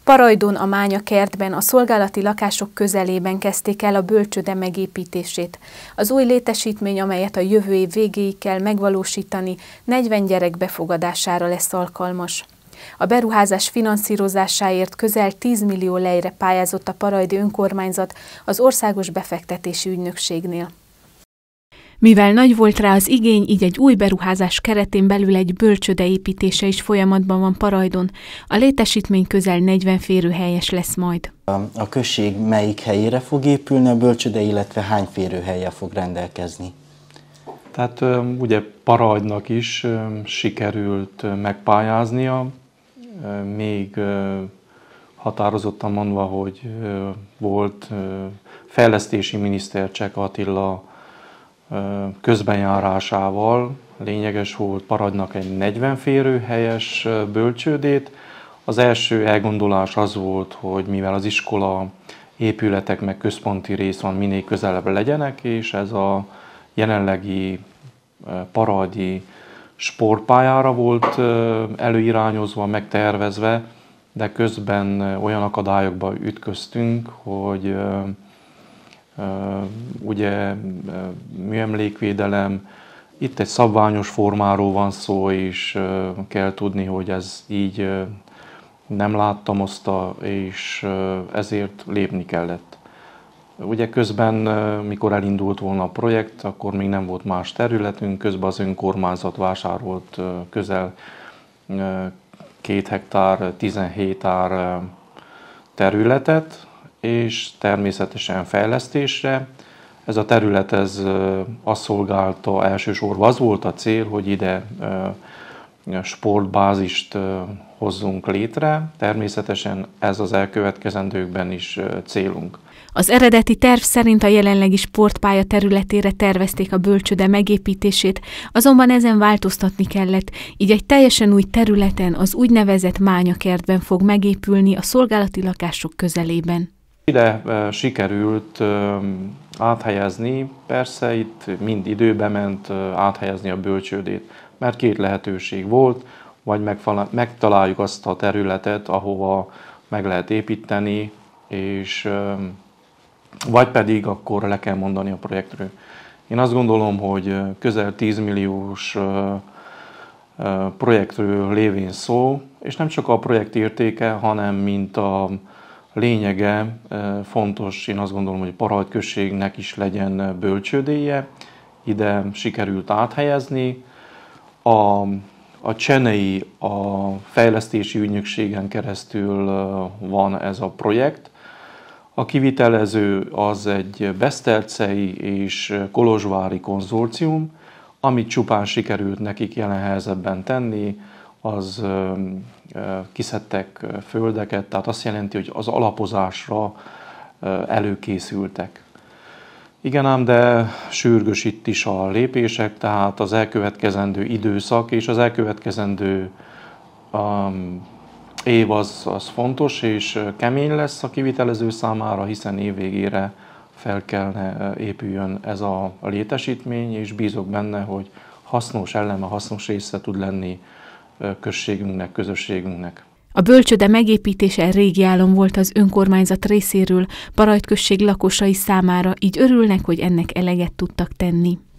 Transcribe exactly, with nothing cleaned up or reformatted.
Parajdon a Mányakertben, a szolgálati lakások közelében kezdték el a bölcsőde megépítését. Az új létesítmény, amelyet a jövő év végéig kell megvalósítani, negyven gyerek befogadására lesz alkalmas. A beruházás finanszírozásáért közel tíz millió lejre pályázott a parajdi önkormányzat az Országos Befektetési Ügynökségnél. Mivel nagy volt rá az igény, így egy új beruházás keretén belül egy bölcsőde építése is folyamatban van Parajdon. A létesítmény közel negyven férőhelyes lesz majd. A község melyik helyére fog épülni a bölcsőde, illetve hány férőhellyel fog rendelkezni? Tehát ugye Parajdnak is sikerült megpályáznia, még határozottan mondva, hogy volt fejlesztési miniszter Csek Attila közbenjárásával. Lényeges volt Parajdnak egy negyven férőhelyes bölcsődét. Az első elgondolás az volt, hogy mivel az iskola épületek meg központi rész van, minél közelebb legyenek, és ez a jelenlegi parajdi sportpályára volt előirányozva, megtervezve, de közben olyan akadályokba ütköztünk, hogy ugye műemlékvédelem, itt egy szabványos formáról van szó, és kell tudni, hogy ez így nem láttamozta, és ezért lépni kellett. Ugye közben, mikor elindult volna a projekt, akkor még nem volt más területünk, közben az önkormányzat vásárolt közel két hektár, tizenhét ár területet, és természetesen fejlesztésre. Ez a terület ez azt szolgálta, elsősorban az volt a cél, hogy ide sportbázist hozzunk létre. Természetesen ez az elkövetkezendőkben is célunk. Az eredeti terv szerint a jelenlegi sportpálya területére tervezték a bölcsőde megépítését, azonban ezen változtatni kellett, így egy teljesen új területen, az úgynevezett Mányakertben fog megépülni a szolgálati lakások közelében. Ide sikerült áthelyezni, persze itt mind időbe ment áthelyezni a bölcsődét, mert két lehetőség volt, vagy megtaláljuk azt a területet, ahova meg lehet építeni, és vagy pedig akkor le kell mondani a projektről. Én azt gondolom, hogy közel tíz milliós projektről lévén szó, és nem csak a projekt értéke, hanem mint a lényege fontos, én azt gondolom, hogy a Parajd községnek is legyen bölcsődéje. Ide sikerült áthelyezni. A, a csenei, a fejlesztési ügynökségen keresztül van ez a projekt. A kivitelező az egy besztercei és kolozsvári konzorcium, amit csupán sikerült nekik jelen helyzetben tenni, az kiszedtek földeket, tehát azt jelenti, hogy az alapozásra előkészültek. Igen ám, de sürgős itt is a lépések, tehát az elkövetkezendő időszak és az elkövetkezendő um, év az, az fontos és kemény lesz a kivitelező számára, hiszen év végére fel kellene épüljön ez a létesítmény, és bízok benne, hogy hasznos eleme, hasznos része tud lenni községünknek, közösségünknek. A bölcsőde megépítése régi álom volt az önkormányzat részéről, Parajd község lakosai számára, így örülnek, hogy ennek eleget tudtak tenni.